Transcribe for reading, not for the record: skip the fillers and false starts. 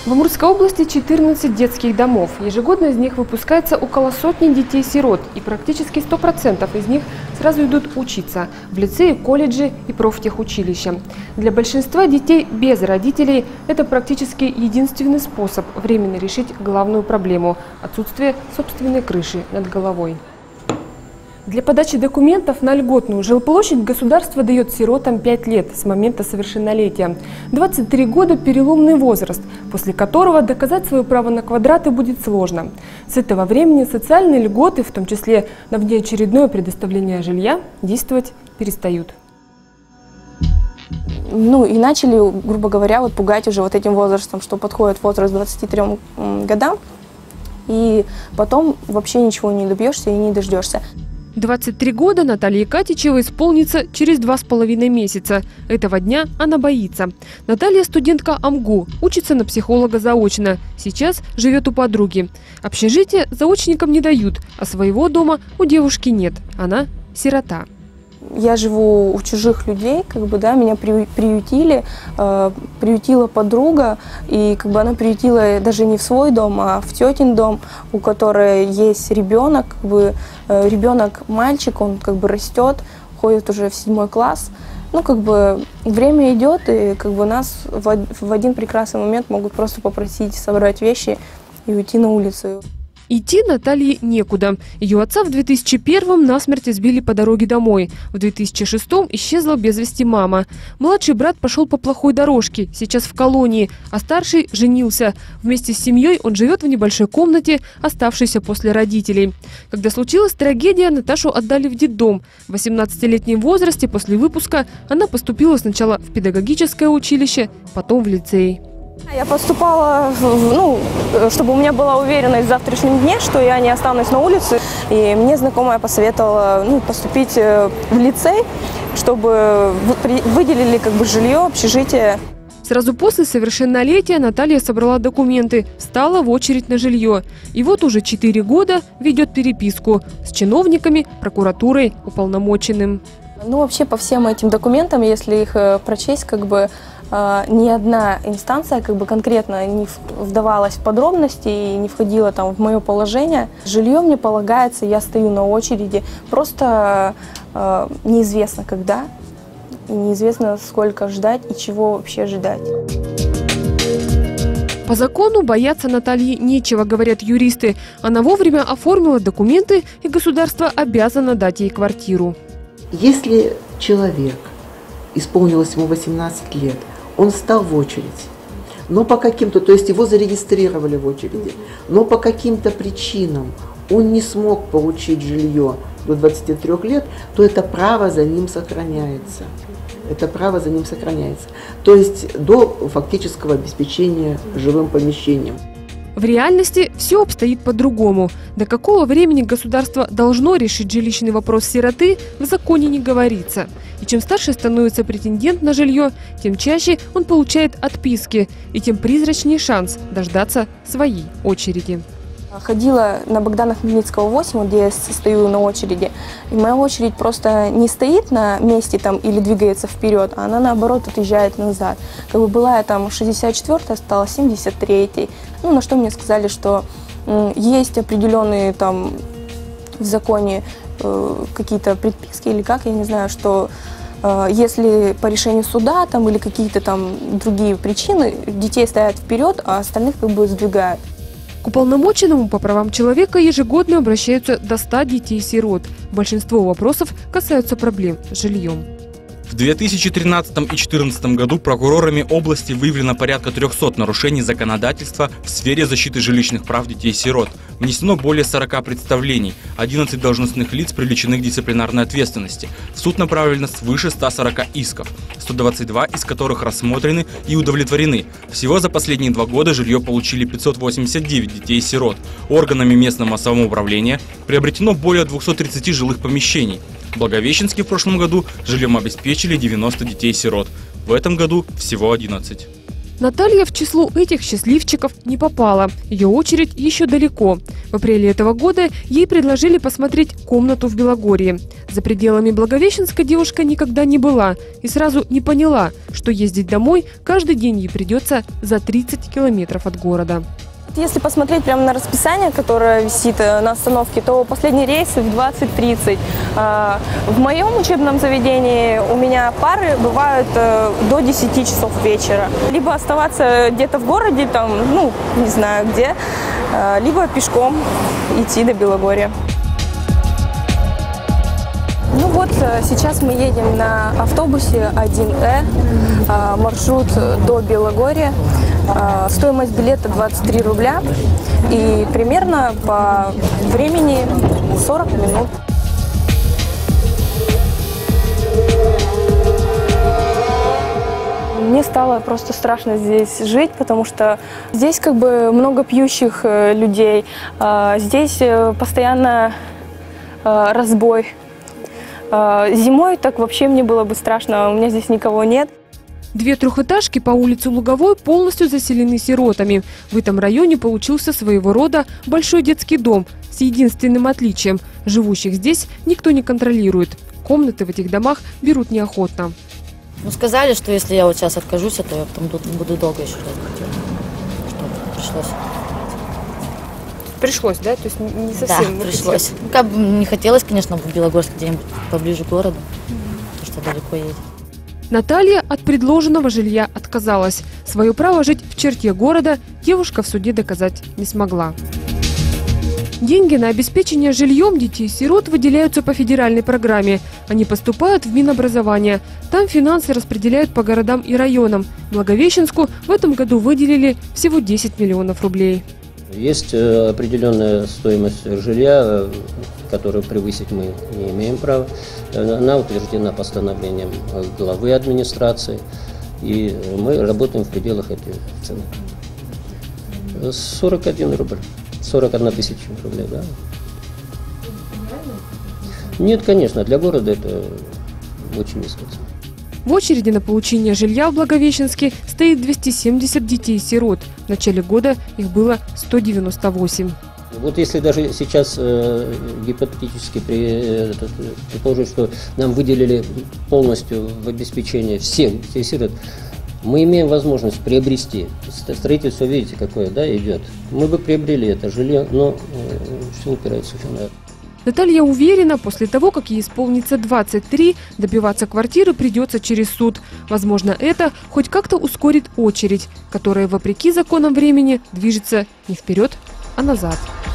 В Амурской области 14 детских домов. Ежегодно из них выпускается около сотни детей-сирот, и практически 100% из них сразу идут учиться в лицеи, колледжи и профтехучилища. Для большинства детей без родителей это практически единственный способ временно решить главную проблему – отсутствие собственной крыши над головой. Для подачи документов на льготную жилплощадь государство дает сиротам 5 лет с момента совершеннолетия. 23 года – переломный возраст, после которого доказать свое право на квадраты будет сложно. С этого времени социальные льготы, в том числе на внеочередное предоставление жилья, действовать перестают. И начали, грубо говоря, пугать уже этим возрастом, что подходит возраст 23 годам, и потом вообще ничего не добьешься и не дождешься. 23 года Наталье Катичевой исполнится через 2,5 месяца. Этого дня она боится. Наталья – студентка АМГУ, учится на психолога заочно. Сейчас живет у подруги. Общежитие заочникам не дают, а своего дома у девушки нет. Она – сирота. Я живу у чужих людей, меня приютили, приютила подруга, и она приютила даже не в свой дом, а в тетин дом, у которой есть ребенок, ребенок мальчик, он растет, ходит уже в 7 класс. Время идет, и нас в один прекрасный момент могут просто попросить собрать вещи и уйти на улицу. Идти Наталье некуда. Ее отца в 2001-м насмерть избили по дороге домой. В 2006-м исчезла без вести мама. Младший брат пошел по плохой дорожке, сейчас в колонии, а старший женился. Вместе с семьей он живет в небольшой комнате, оставшейся после родителей. Когда случилась трагедия, Наташу отдали в детдом. В 18-летнем возрасте после выпуска она поступила сначала в педагогическое училище, потом в лицей. Я поступала, чтобы у меня была уверенность в завтрашнем дне, что я не останусь на улице. И мне знакомая посоветовала поступить в лицей, чтобы выделили жилье, общежитие. Сразу после совершеннолетия Наталья собрала документы, встала в очередь на жилье. И вот уже 4 года ведет переписку с чиновниками, прокуратурой, уполномоченным. Вообще по всем этим документам, если их прочесть, ни одна инстанция конкретно не вдавалась в подробности и не входила в мое положение. Жилье мне полагается, я стою на очереди, просто неизвестно когда, и неизвестно сколько ждать и чего вообще ждать. По закону бояться Натальи нечего, говорят юристы. Она вовремя оформила документы, и государство обязано дать ей квартиру. Если человек, исполнилось ему 18 лет, он встал в очередь, но по каким-то, то есть его зарегистрировали в очереди, но по каким-то причинам он не смог получить жилье до 23 лет, то это право за ним сохраняется. Это право за ним сохраняется. То есть до фактического обеспечения жилым помещением. В реальности все обстоит по-другому. До какого времени государство должно решить жилищный вопрос сироты, в законе не говорится. И чем старше становится претендент на жилье, тем чаще он получает отписки, и тем призрачнее шанс дождаться своей очереди. Ходила на Богдана Хмельницкого 8, где я стою на очереди, и моя очередь просто не стоит на месте или двигается вперед, а она наоборот отъезжает назад. Была я 64-я, стала 73-й. На что мне сказали, что есть определенные в законе какие-то предписки или как, я не знаю, что если по решению суда или какие-то другие причины, детей ставят вперед, а остальных сдвигают. К уполномоченному по правам человека ежегодно обращаются до 100 детей-сирот. Большинство вопросов касаются проблем с жильем. В 2013 и 2014 году прокурорами области выявлено порядка 300 нарушений законодательства в сфере защиты жилищных прав детей-сирот. Внесено более 40 представлений, 11 должностных лиц привлечены к дисциплинарной ответственности. В суд направлено свыше 140 исков, 122 из которых рассмотрены и удовлетворены. Всего за последние 2 года жилье получили 589 детей-сирот. Органами местного самоуправления приобретено более 230 жилых помещений. В Благовещенске в прошлом году жильем обеспечили 90 детей-сирот. В этом году всего 11. Наталья в число этих счастливчиков не попала. Ее очередь еще далеко. В апреле этого года ей предложили посмотреть комнату в Белогорье. За пределами Благовещенска девушка никогда не была и сразу не поняла, что ездить домой каждый день ей придется за 30 километров от города. Если посмотреть прямо на расписание, которое висит на остановке, то последний рейс в 20:30. В моем учебном заведении у меня пары бывают до 10 часов вечера. Либо оставаться где-то в городе, там, ну, не знаю где, либо пешком идти до Белогорья. Ну вот, сейчас мы едем на автобусе 1Э, маршрут до Белогорья. Стоимость билета 23 рубля и примерно по времени 40 минут. Мне стало просто страшно здесь жить, потому что здесь как бы много пьющих людей, здесь постоянно разбой. Зимой так вообще мне было бы страшно, у меня здесь никого нет. 2 трехэтажки по улице Луговой полностью заселены сиротами. В этом районе получился своего рода большой детский дом с единственным отличием – живущих здесь никто не контролирует. Комнаты в этих домах берут неохотно. Ну, сказали, что если я вот сейчас откажусь, то я потом буду долго еще ждать квартиру. Что пришлось. Пришлось, да? То есть не совсем? Да, пришлось. Ну, как бы не хотелось, конечно, в Белогорск где-нибудь поближе к городу, потому что далеко едет. Наталья от предложенного жилья отказалась. Свое право жить в черте города девушка в суде доказать не смогла. Деньги на обеспечение жильем детей-сирот выделяются по федеральной программе. Они поступают в Минобразование. Там финансы распределяют по городам и районам. Благовещенску в этом году выделили всего 10 миллионов рублей. Есть определенная стоимость жилья, которую превысить мы не имеем права. Она утверждена постановлением главы администрации, и мы работаем в пределах этой цены. 41 рубль, 41 тысяча рублей, да. Нет, конечно, для города это очень низкая цена. В очереди на получение жилья в Благовещенске стоит 270 детей-сирот. В начале года их было 198. Вот если даже сейчас гипотетически предположить, что нам выделили полностью в обеспечение всех детей-сирот, мы имеем возможность приобрести. Строительство, видите, какое, да, идет. Мы бы приобрели это жилье, но все упирается в финансы. Наталья уверена, после того, как ей исполнится 23, добиваться квартиры придется через суд. Возможно, это хоть как-то ускорит очередь, которая, вопреки законам времени, движется не вперед, а назад.